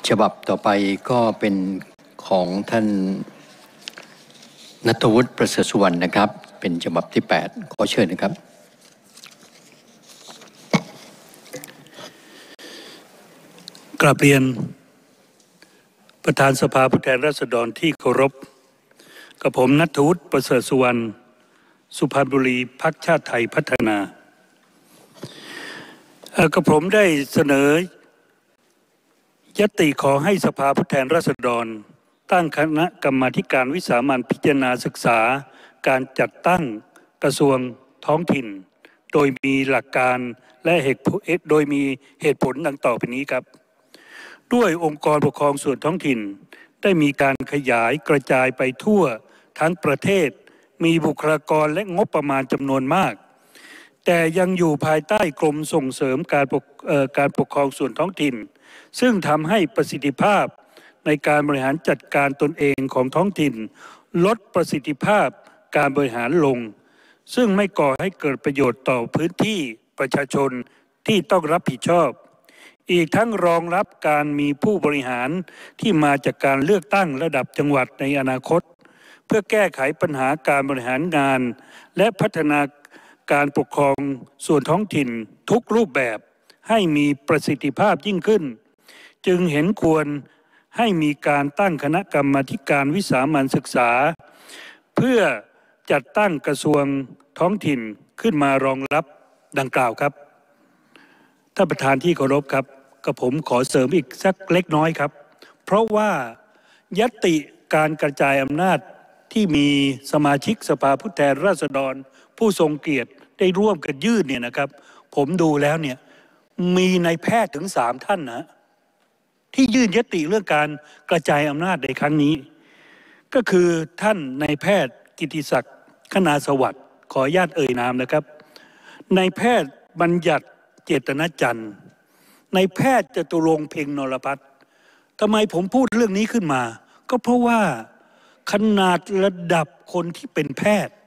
ฉบับต่อไปก็เป็นของท่านณัฐวุฒิ ประเสริฐสุวรรณนะครับเป็นฉบับที่8ขอเชิญนะครับกราบเรียนประธานสภาผู้แทนราษฎรที่เคารพกับผมณัฐวุฒิ ประเสริฐสุวรรณสุพรรณบุรีพรรคชาติไทยพัฒนากับผมได้เสนอยติขอให้สภาผู้แทนราษฎรตั้งคณะกรรมาธิการวิสามัญพิจารณาศึกษาการจัดตั้งกระทรวงท้องถิ่นโดยมีหลักการและโดยมีเหตุผลดังต่อไปนี้ครับด้วยองค์กรปกครองส่วนท้องถิ่นได้มีการขยายกระจายไปทั่วทั้งประเทศมีบุคลากรและงบประมาณจำนวนมากแต่ยังอยู่ภายใต้กรมส่งเสริมการปกครองส่วนท้องถิ่นซึ่งทำให้ประสิทธิภาพในการบริหารจัดการตนเองของท้องถิ่นลดประสิทธิภาพการบริหารลงซึ่งไม่ก่อให้เกิดประโยชน์ต่อพื้นที่ประชาชนที่ต้องรับผิดชอบอีกทั้งรองรับการมีผู้บริหารที่มาจากการเลือกตั้งระดับจังหวัดในอนาคตเพื่อแก้ไขปัญหาการบริหารงานและพัฒนาการปกครองส่วนท้องถิ่นทุกรูปแบบให้มีประสิทธิภาพยิ่งขึ้นจึงเห็นควรให้มีการตั้งคณะกรรมาธิการวิสามัญศึกษาเพื่อจัดตั้งกระทรวงท้องถิ่นขึ้นมารองรับดังกล่าวครับท่านประธานที่เคารพครับกับผมขอเสริมอีกสักเล็กน้อยครับเพราะว่าญัตติการกระจายอำนาจที่มีสมาชิกสภาผู้แทนราษฎรผู้ทรงเกียรติได้ร่วมกันยื่นเนี่ยนะครับผมดูแล้วเนี่ยมีนายแพทย์ถึง3ท่านนะที่ยื่นญัตติเรื่องการกระจายอำนาจในครั้งนี้ก็คือท่านนายแพทย์กิติศักดิ์คณาสวัสดิ์ขออนุญาตเอ่ยนามนะครับนายแพทย์บัญญัติเจตนจันทร์นายแพทย์จตุรงค์เพ็งนรพัฒน์ทำไมผมพูดเรื่องนี้ขึ้นมาก็เพราะว่าขนาดระดับคนที่เป็นแพทย์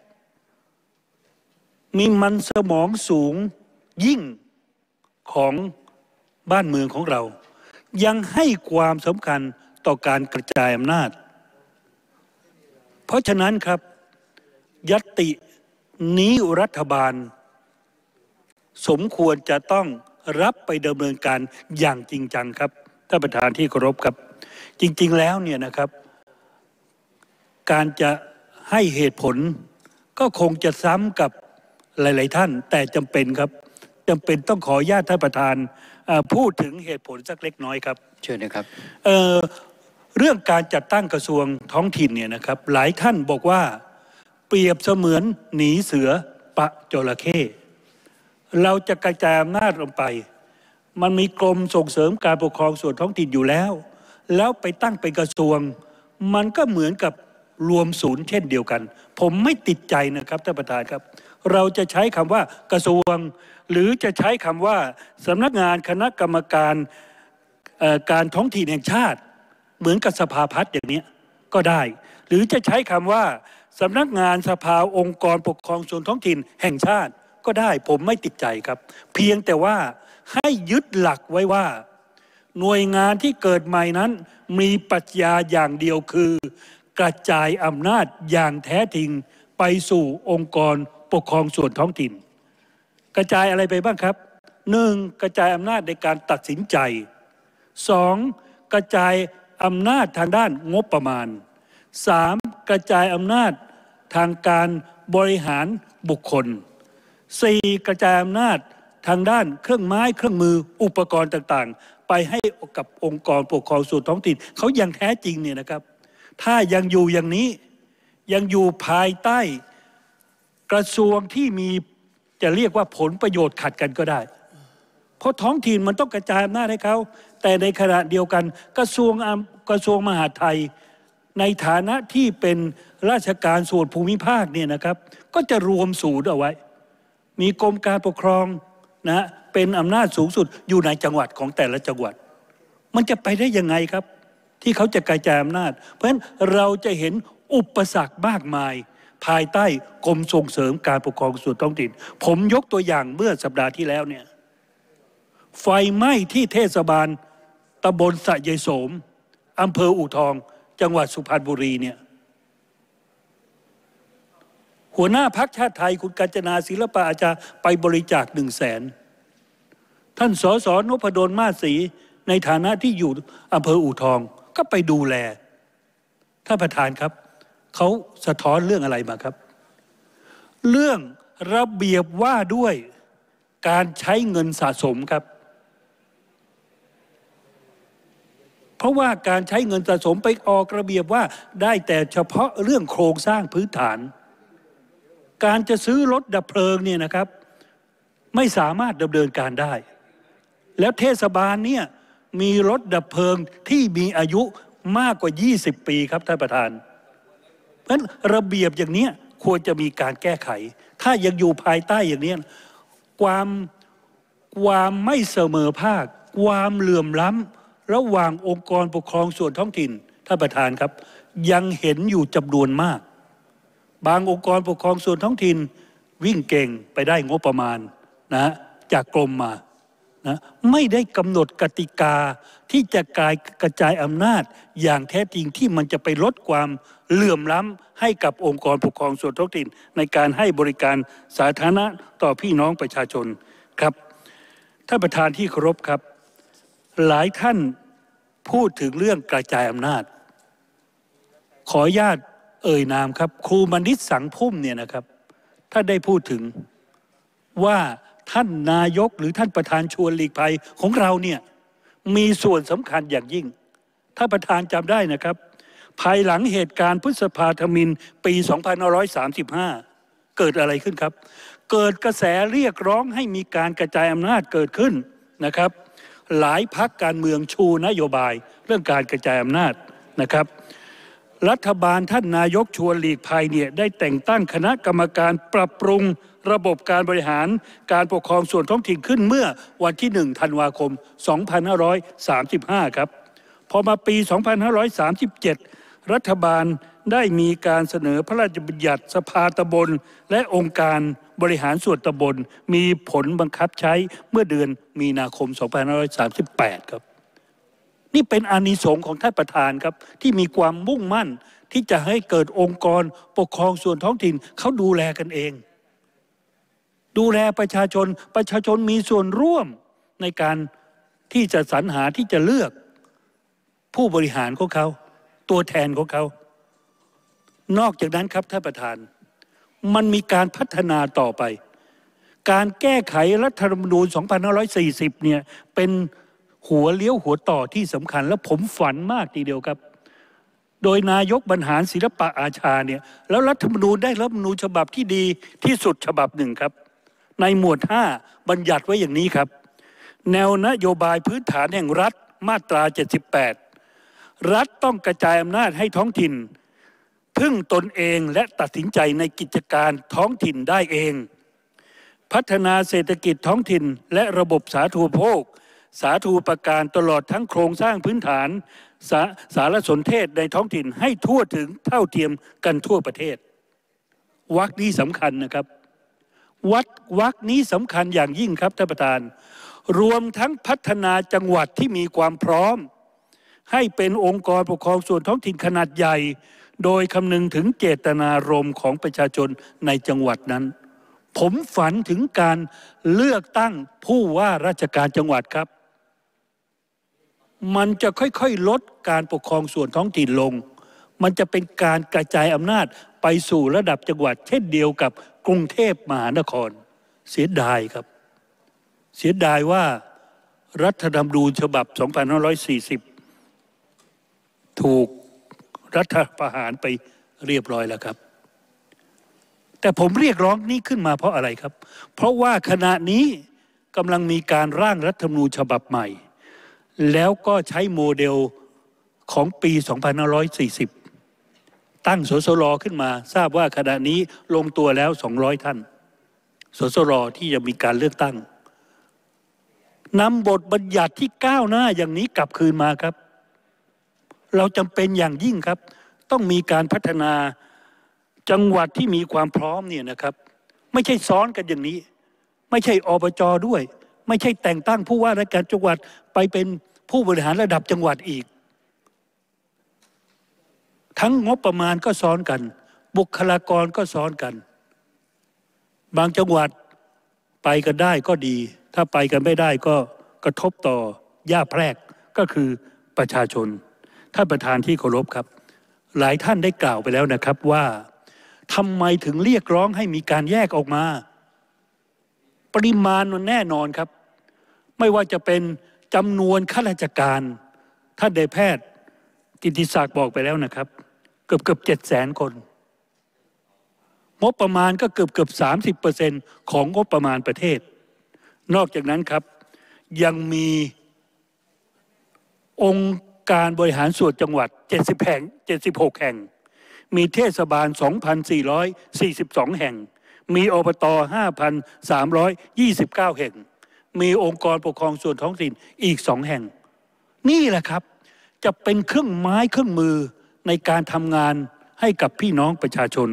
มีมันสมองสูงยิ่งของบ้านเมืองของเรายังให้ความสำคัญต่อการกระจายอำนาจเพราะฉะนั้นครับญัตตินี้รัฐบาลสมควรจะต้องรับไปดำเนินการอย่างจริงจังครับท่านประธานที่เคารพครับจริงๆแล้วเนี่ยนะครับการจะให้เหตุผลก็คงจะซ้ำกับหลายๆท่านแต่จำเป็นครับจำเป็นต้องขออนุญาตท่านประธานพูดถึงเหตุผลสักเล็กน้อยครับเชิญนะครับเรื่องการจัดตั้งกระทรวงท้องถิ่นเนี่ยนะครับหลายท่านบอกว่าเปรียบเสมือนหนีเสือปะจระเข้เราจะกระจายอำนาจลงไปมันมีกรมส่งเสริมการปกครองส่วนท้องถิ่นอยู่แล้วไปตั้งเป็นกระทรวงมันก็เหมือนกับรวมศูนย์เช่นเดียวกันผมไม่ติดใจนะครับท่านประธานครับเราจะใช้คำว่ากระทรวงหรือจะใช้คำว่าสำนักงานคณะกรรมการการท้องถิ่นแห่งชาติเหมือนกับสภาพัฒน์อย่างนี้ก็ได้หรือจะใช้คำว่าสำนักงานสภาองค์กรปกครองส่วนท้องถิ่นแห่งชาติก็ได้ผมไม่ติดใจครับเพียงแต่ว่าให้ยึดหลักไว้ว่าหน่วยงานที่เกิดใหม่นั้นมีปรัชญาอย่างเดียวคือกระจายอำนาจอย่างแท้จริงไปสู่องค์กรปกครองส่วนท้องถิ่นกระจายอะไรไปบ้างครับ1กระจายอำนาจในการตัดสินใจ2กระจายอำนาจทางด้านงบประมาณ3กระจายอำนาจทางการบริหารบุคคล4กระจายอำนาจทางด้านเครื่องไม้เครื่องมืออุปกรณ์ต่างๆไปให้กับองค์กรปกครองส่วนท้องถิ่นเขาอย่างแท้จริงเนี่ยนะครับถ้ายังอยู่อย่างนี้ยังอยู่ภายใต้กระทรวงที่มีจะเรียกว่าผลประโยชน์ขัดกันก็ได้เพราะท้องถิ่นมันต้องกระจายอำนาจให้เขาแต่ในขณะเดียวกันกระทรวงมหาดไทยในฐานะที่เป็นราชการส่วนภูมิภาคเนี่ยนะครับก็จะรวมศูนย์เอาไว้มีกรมการปกครองนะเป็นอำนาจสูงสุดอยู่ในจังหวัดของแต่ละจังหวัดมันจะไปได้ยังไงครับที่เขาจะกระจายอำนาจเพราะฉะนั้นเราจะเห็นอุปสรรคมากมายภายใต้กรมส่งเสริมการปกครองส่วนท้องถิ่นผมยกตัวอย่างเมื่อสัปดาห์ที่แล้วเนี่ยไฟไหม้ที่เทศบาลตำบลสะยายโสมอำเภออู่ทองจังหวัดสุพรรณบุรีเนี่ยหัวหน้าพรรคชาติไทยคุณกาญจนาศิลปะอาชาไปบริจาค100,000ท่านสสนพดลมาศรีในฐานะที่อยู่อำเภออู่ทองก็ไปดูแลท่านประธานครับเขาสะท้อนเรื่องอะไรมาครับเรื่องระเบียบว่าด้วยการใช้เงินสะสมครับเพราะว่าการใช้เงินสะสมไปออกระเบียบว่าได้แต่เฉพาะเรื่องโครงสร้างพื้นฐานการจะซื้อรถดับเพลิงเนี่ยนะครับไม่สามารถดำเนินการได้แล้วเทศบาลเนี่ยมีรถดับเพลิงที่มีอายุมากกว่า20 ปีครับท่านประธานเพราะฉะนั้นระเบียบอย่างนี้ควรจะมีการแก้ไขถ้ายังอยู่ภายใต้อย่างนี้ความไม่เสมอภาคความเหลื่อมล้ำระหว่างองค์กรปกครองส่วนท้องถิ่นท่านประธานครับยังเห็นอยู่จำนวนมากบางองค์กรปกครองส่วนท้องถิ่นวิ่งเก่งไปได้งบประมาณนะจากกรมมานะไม่ได้กำหนดกติกาที่จะกระจายอำนาจอย่างแท้จริงที่มันจะไปลดความเหลื่อมล้ำให้กับองค์กรปกครองส่วนท้องถิ่นในการให้บริการสาธารณะต่อพี่น้องประชาชนครับท่านประธานที่เคารพครับหลายท่านพูดถึงเรื่องกระจายอำนาจขออนุญาตเอ่ยนามครับครูมณิษฐ์สังพุ่มเนี่ยนะครับท่านได้พูดถึงว่าท่านนายกหรือท่านประธานชวนหลีกภัยของเราเนี่ยมีส่วนสำคัญอย่างยิ่งท่านประธานจำได้นะครับภายหลังเหตุการณ์พฤษภาธมิฬปี 2535 เกิดอะไรขึ้นครับเกิดกระแสเรียกร้องให้มีการกระจายอำนาจเกิดขึ้นนะครับหลายพรรคการเมืองชูนโยบายเรื่องการกระจายอำนาจนะครับรัฐบาลท่านนายกชวนหลีกภัยเนี่ยได้แต่งตั้งคณะกรรมการปรับปรุงระบบการบริหารการปกครองส่วนท้องถิ่นขึ้นเมื่อวันที่ 1 ธันวาคม 2535 ครับพอมาปี 2537 รัฐบาลได้มีการเสนอพระราชบัญญัติสภาตำบลและองค์การบริหารส่วนตำบลมีผลบังคับใช้เมื่อเดือนมีนาคม 2538 ครับนี่เป็นอานิสงส์ของท่านประธานครับที่มีความมุ่งมั่นที่จะให้เกิดองค์กรปกครองส่วนท้องถิ่นเขาดูแลกันเองดูแลประชาชนมีส่วนร่วมในการที่จะสรรหาที่จะเลือกผู้บริหารของเขาตัวแทนของเขานอกจากนั้นครับท่านประธานมันมีการพัฒนาต่อไปการแก้ไขรัฐธรรมนูญ 2540 เนี่ยเป็นหัวเลี้ยวหัวต่อที่สำคัญและผมฝันมากทีเดียวครับโดยนายกบรรหารศิลปะอาชาเนี่ยแล้วรัฐธรรมนูญได้รัฐธรรมนูญฉบับที่ดีที่สุดฉบับหนึ่งครับในหมวด 5 บัญญัติไว้อย่างนี้ครับแนวนโยบายพื้นฐานแห่งรัฐมาตรา 78 รัฐต้องกระจายอำนาจให้ท้องถิ่นพึ่งตนเองและตัดสินใจในกิจการท้องถิ่นได้เองพัฒนาเศรษฐกิจท้องถิ่นและระบบสาธารณูปโภคสาธารณูปการตลอดทั้งโครงสร้างพื้นฐานสารสนเทศในท้องถิ่นให้ทั่วถึงเท่าเทียมกันทั่วประเทศวรรคนี้สำคัญนะครับวรรคนี้สำคัญอย่างยิ่งครับท่านประธานรวมทั้งพัฒนาจังหวัดที่มีความพร้อมให้เป็นองค์กรปกครองส่วนท้องถิ่นขนาดใหญ่โดยคำนึงถึงเจตนารมณ์ของประชาชนในจังหวัดนั้นผมฝันถึงการเลือกตั้งผู้ว่าราชการจังหวัดครับมันจะค่อยๆลดการปกครองส่วนท้องถิ่นลงมันจะเป็นการกระจายอำนาจไปสู่ระดับจังหวัดเช่นเดียวกับกรุงเทพมหานครเสียดายครับเสียดายว่ารัฐธรรมนูญฉบับ 2540 ถูกรัฐประหารไปเรียบร้อยแล้วครับแต่ผมเรียกร้องนี้ขึ้นมาเพราะอะไรครับเพราะว่าขณะนี้กำลังมีการร่างรัฐธรรมนูญฉบับใหม่แล้วก็ใช้โมเดลของปี 2540 ตั้งสสรขึ้นมาทราบว่าขณะนี้ลงตัวแล้ว200 ท่านสสรที่จะมีการเลือกตั้งนำบทบัญญัติที่ก้าวหน้าอย่างนี้กลับคืนมาครับเราจำเป็นอย่างยิ่งครับต้องมีการพัฒนาจังหวัดที่มีความพร้อมเนี่ยนะครับไม่ใช่ซ้อนกันอย่างนี้ไม่ใช่อบจ.ด้วยไม่ใช่แต่งตั้งผู้ว่าราชการจังหวัดไปเป็นผู้บริหารระดับจังหวัดอีกทั้งงบประมาณก็ซ้อนกันบุคลากรก็ซ้อนกันบางจังหวัดไปกันได้ก็ดีถ้าไปกันไม่ได้ก็กระทบต่อหญ้าแพรกก็คือประชาชนท่านประธานที่เคารพครับหลายท่านได้กล่าวไปแล้วนะครับว่าทำไมถึงเรียกร้องให้มีการแยกออกมาปริมาณมันแน่นอนครับไม่ว่าจะเป็นจำนวนข้าราชการท่านนายแพทย์กิติศักดิ์บอกไปแล้วนะครับเกือบ700,000 คนงบประมาณก็เกือบ30%ของงบประมาณประเทศนอกจากนั้นครับยังมีองค์การบริหารส่วนจังหวัด76 แห่งมีเทศบาล 2,442 แห่งมีอบต 5,329 แห่งมีองค์กรปกครองส่วนท้องถิ่นอีก2 แห่งนี่แหละครับจะเป็นเครื่องไม้เครื่องมือในการทำงานให้กับพี่น้องประชาชน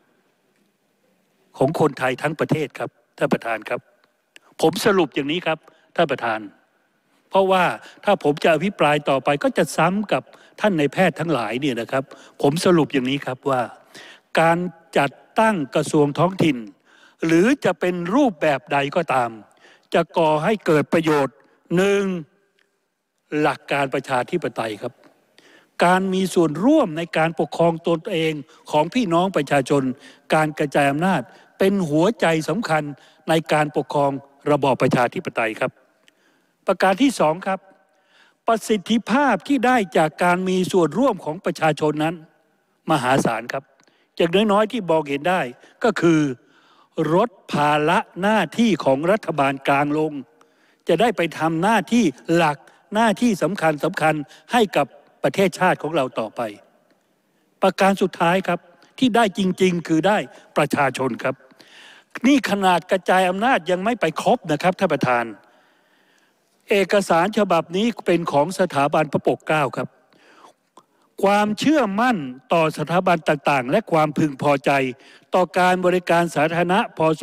ของคนไทยทั้งประเทศครับท่านประธานครับผมสรุปอย่างนี้ครับท่านประธานเพราะว่าถ้าผมจะอภิปรายต่อไปก็จะซ้ำกับท่านนายแพทย์ทั้งหลายเนี่ยนะครับผมสรุปอย่างนี้ครับว่าการจัดตั้งกระทรวงท้องถิ่นหรือจะเป็นรูปแบบใดก็ตามจะก่อให้เกิดประโยชน์1หลักการประชาธิปไตยครับการมีส่วนร่วมในการปกครองตนเองของพี่น้องประชาชนการกระจายอำนาจเป็นหัวใจสำคัญในการปกครองระบอบประชาธิปไตยครับประการที่2ครับประสิทธิภาพที่ได้จากการมีส่วนร่วมของประชาชนนั้นมหาศาลครับจากน้อยๆที่บอกเห็นได้ก็คือลดภาระหน้าที่ของรัฐบาลกลางลงจะได้ไปทำหน้าที่หลักหน้าที่สำคัญให้กับประเทศชาติของเราต่อไปประการสุดท้ายครับที่ได้จริงๆคือได้ประชาชนครับนี่ขนาดกระจายอำนาจยังไม่ไปครบนะครับท่านประธานเอกสารฉบับนี้เป็นของสถาบันพระปกเกล้าครับความเชื่อมั่นต่อสถาบันต่างๆและความพึงพอใจต่อการบริการสาธารณะพ.ศ.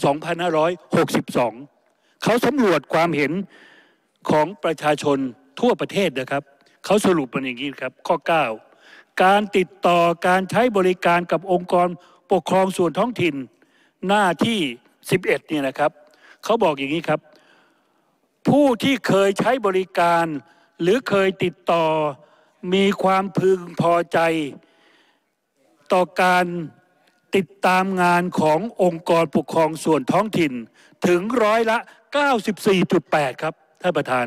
2562เขาสำรวจความเห็นของประชาชนทั่วประเทศนะครับเขาสรุปมันอย่างนี้ครับข้อ 9การติดต่อการใช้บริการกับองค์กรปกครองส่วนท้องถิ่นหน้าที่11เนี่ยนะครับเขาบอกอย่างนี้ครับผู้ที่เคยใช้บริการหรือเคยติดต่อมีความพึงพอใจต่อการติดตามงานขององค์กรปกครองส่วนท้องถิ่นถึง94.8%ครับท่านประธาน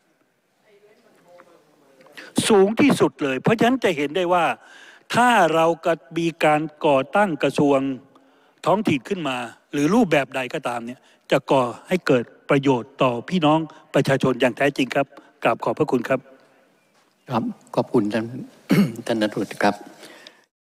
สูงที่สุดเลยเพราะฉะนั้นจะเห็นได้ว่าถ้าเราก็มีการก่อตั้งกระทรวงท้องถิ่นขึ้นมาหรือรูปแบบใดก็ตามเนี่ยจะก่อให้เกิดประโยชน์ต่อพี่น้องประชาชนอย่างแท้จริงครับกราบขอบพระคุณครับครับขอบคุณท่าน ท่านณัฐวุฒิครับ